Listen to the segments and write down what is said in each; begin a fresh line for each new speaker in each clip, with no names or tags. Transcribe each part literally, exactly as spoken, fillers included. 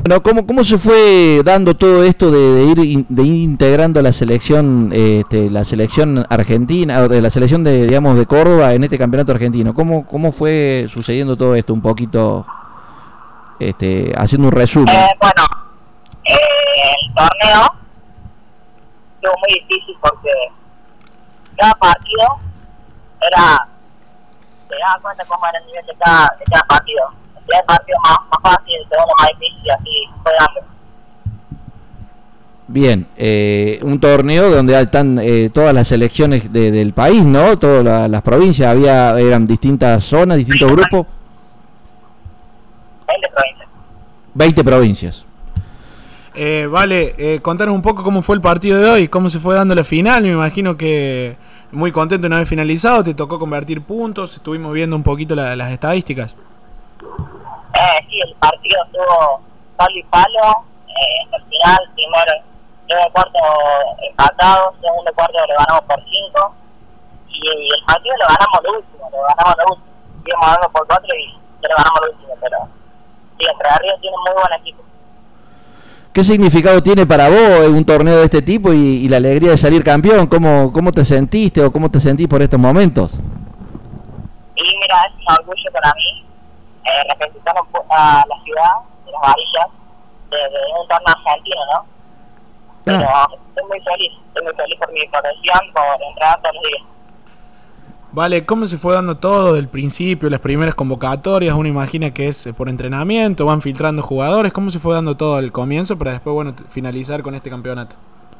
Bueno, ¿cómo, cómo se fue dando todo esto de, de ir in, de ir integrando la selección, este, la selección argentina, o de la selección de, digamos, de Córdoba en este campeonato argentino? ¿Cómo, cómo fue sucediendo todo esto? Un poquito, este, haciendo un resumen.
Eh, bueno, eh, el torneo estuvo muy difícil porque cada partido era, te das cuenta cómo era el nivel de cada, de cada partido. El partido más, más fácil, el segundo más difícil, y así fue dando.
Bien, eh, un torneo donde están eh, todas las selecciones de, del país, ¿no? Todas la, las provincias, había eran distintas zonas, distintos grupos.
veinte provincias.
veinte provincias.
Eh, vale, eh, contanos un poco cómo fue el partido de hoy, cómo se fue dando la final. Me imagino que muy contento una vez finalizado, te tocó convertir puntos, estuvimos viendo un poquito la, las estadísticas.
Eh, sí, el partido estuvo palo y palo. Eh, al final, primero, primer cuarto empatado, segundo cuarto lo ganamos por cinco. Y, y el partido lo ganamos lo último, lo ganamos lo último. Íbamos ganando por cuatro y lo ganamos lo último. Pero sí, Entre Ríos tiene muy buen equipo.
¿Qué significado tiene para vos un torneo de este tipo y, y la alegría de salir campeón? ¿Cómo, ¿Cómo te sentiste o cómo te sentís por estos momentos?
Y mira, es un orgullo para mí. Eh, representar a la ciudad de las varillas de, de un torneo argentino, ¿no? Pero
Ah.
estoy muy feliz, estoy muy feliz por mi profesión, por entrenar todos los días.
Vale, ¿cómo se fue dando todo del principio, las primeras convocatorias? Uno imagina que es por entrenamiento, van filtrando jugadores. ¿Cómo se fue dando todo al comienzo para después, bueno, finalizar con este campeonato?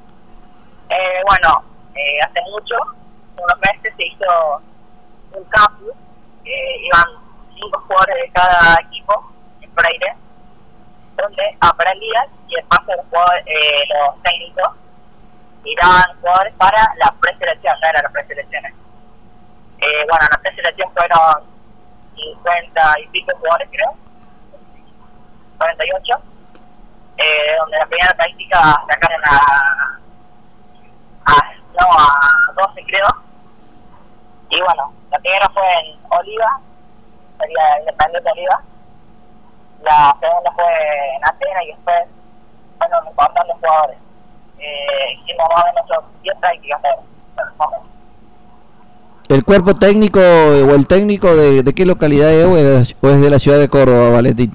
Eh, bueno, eh, hace mucho, unos meses se hizo un campus, eh, iban cinco jugadores de cada equipo en Freire, donde aprendían y el paso de los, jugadores, eh, los técnicos miraban jugadores para la preselección, no era la preselecciones. Eh, bueno, en la preselección fueron cincuenta y pico jugadores, creo, cuarenta y ocho, eh, donde la primera práctica sacaron a, a, no, a doce, creo, y bueno, la primera fue en Oliva, sería Independiente Oliva, la segunda fue en Atenas y después fueron importantes jugadores. Eh, hicimos más o menos diez prácticas ahora.
¿El cuerpo técnico o el técnico de, de qué localidad es o es o es de la ciudad de Córdoba, Valentín?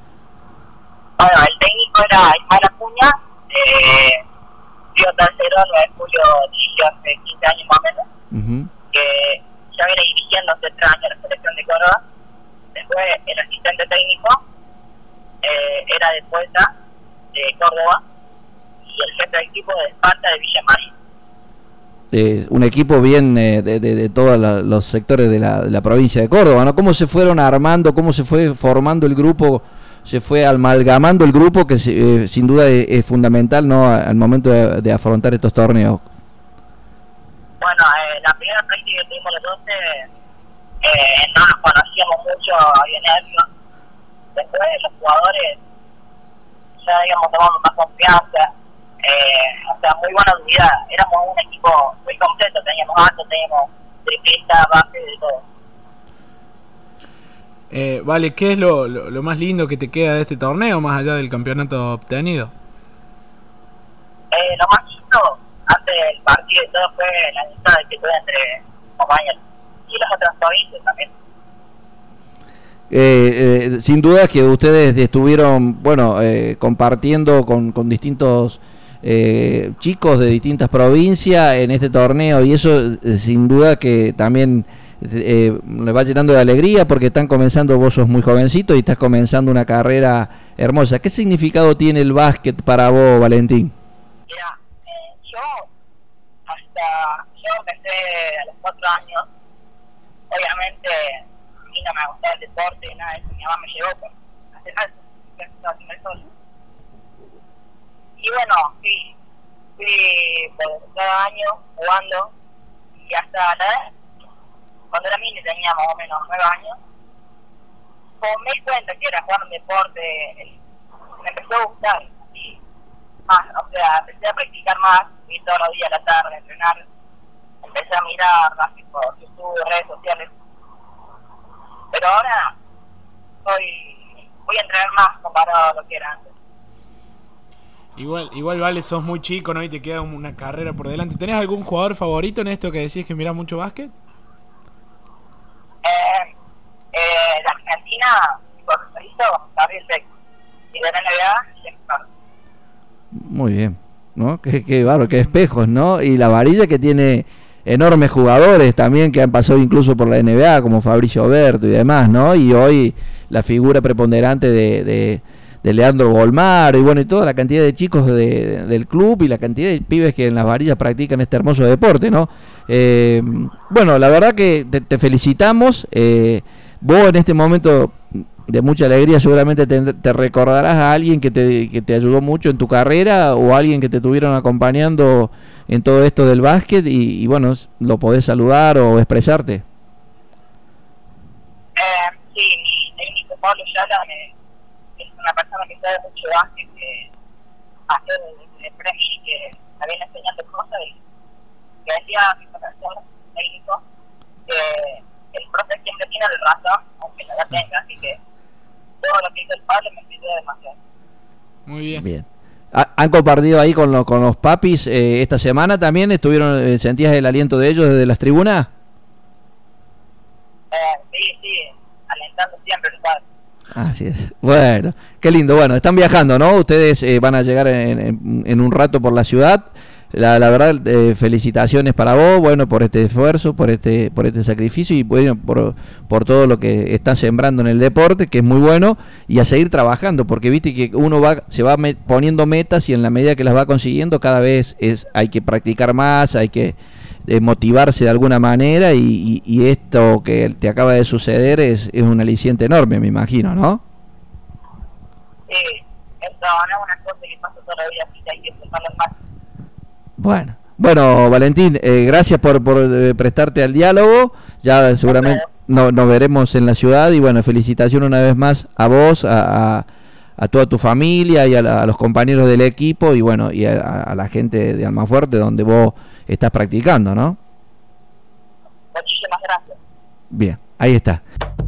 Bueno, el técnico era Ismael Acuña, eh, Río Tercero, nueve de julio, dirigió hace quince años más o menos,
Uh-huh.
que ya viene dirigiendo hace tres años la selección de Córdoba. Después el asistente técnico eh, era de Puerta, de Córdoba, y el jefe de equipo de Esparta, de Villa María.
Eh, un equipo bien eh, de, de, de todos la, los sectores de la, de la provincia de Córdoba, ¿no? ¿Cómo se fueron armando, cómo se fue formando el grupo, se fue amalgamando el grupo, que eh, sin duda es, es fundamental, ¿no?, al momento de, de afrontar estos torneos?
Bueno, eh, la primera práctica que tuvimos los doce, eh, no nos conocíamos mucho, había nervios. Después los jugadores ya digamos tomamos más confianza. Eh, o sea, muy buena unidad, éramos un equipo muy completo, teníamos alto, teníamos triplista, base, de todo.
Eh, vale, ¿qué es lo, lo, lo más lindo que te queda de este torneo, más allá del campeonato obtenido?
Eh, lo más lindo, antes del partido y todo, fue la amistad que tuve entre compañeros y las otras provincias también.
Eh, eh, sin duda que ustedes estuvieron, bueno, eh, compartiendo con, con distintos eh, chicos de distintas provincias en este torneo, y eso eh, sin duda que también eh, le va llenando de alegría, porque están comenzando, vos sos muy jovencito y estás comenzando una carrera hermosa. ¿Qué significado tiene el básquet para vos, Valentín?
Mira, eh, yo hasta yo empecé a los cuatro años, obviamente a mí no me gustaba el deporte y nada de eso, mi mamá me llevó por hacer algo, que estaba haciendo el solo. Y bueno, fui, fui por cada año jugando, y hasta la edad, cuando era mini tenía más o menos nueve años, como me di cuenta que era jugar un deporte, me empezó a gustar, y más, o sea, empecé a practicar más, y todos los días a la tarde a entrenar, empecé a mirar más por YouTube, redes sociales, pero ahora soy, voy a entrenar más comparado a lo que era antes.
Igual, igual vale, sos muy chico, ¿no? Y te queda una carrera por delante. ¿Tenés algún jugador favorito en esto que decís que mirás mucho básquet?
Eh, eh, de Argentina, por favorito, Gabriel Beck. Y de la N B A, James Harden.
Muy bien, ¿no? Qué, qué bárbaro, qué espejos, ¿no? Y la varilla que tiene enormes jugadores también que han pasado incluso por la N B A, como Fabricio Oberto y demás, ¿no? Y hoy la figura preponderante de, de, de Leandro Bolmaro y bueno, y toda la cantidad de chicos de, de, del club y la cantidad de pibes que en las varillas practican este hermoso deporte, ¿no? Eh, bueno, la verdad que te, te felicitamos. Eh, vos en este momento de mucha alegría seguramente te, te recordarás a alguien que te, que te ayudó mucho en tu carrera o alguien que te estuvieron acompañando en todo esto del básquet y, y bueno, lo podés saludar o expresarte.
Eh, sí, mi técnico Pablo Yala me, es una persona que sabe mucho de básquet, que hace de Premi, que me viene enseñando cosas y que decía mi profesor técnico que el profe siempre tiene el razón, aunque no la tenga, así que todo lo que hizo el Pablo me sirvió demasiado.
Muy bien.
Bien. ¿Han compartido ahí con, lo, con los papis eh, esta semana también? ¿Estuvieron, eh, sentías el aliento de ellos desde las tribunas?
Eh, sí, sí, alentando siempre el padre.
Así es. Bueno, qué lindo. Bueno, están viajando, ¿no? Ustedes eh, van a llegar en, en, en un rato por la ciudad. La, la verdad, eh, felicitaciones para vos, bueno, por este esfuerzo, por este por este sacrificio y bueno, por, por todo lo que están sembrando en el deporte, que es muy bueno, y a seguir trabajando, porque viste que uno va se va me, poniendo metas y en la medida que las va consiguiendo, cada vez es hay que practicar más, hay que eh, motivarse de alguna manera y, y, y esto que te acaba de suceder es, es un aliciente enorme, me imagino, ¿no?
Sí, esto no es una cosa que pasa todos los días, así que hay que tomarlo más.
Bueno, bueno, Valentín, eh, gracias por, por eh, prestarte al diálogo. Ya seguramente no, nos veremos en la ciudad y bueno, felicitaciones una vez más a vos, a, a, a toda tu familia y a, la, a los compañeros del equipo y bueno, y a, a la gente de Almafuerte donde vos estás practicando, ¿no?
Muchísimas gracias.
Bien, ahí está.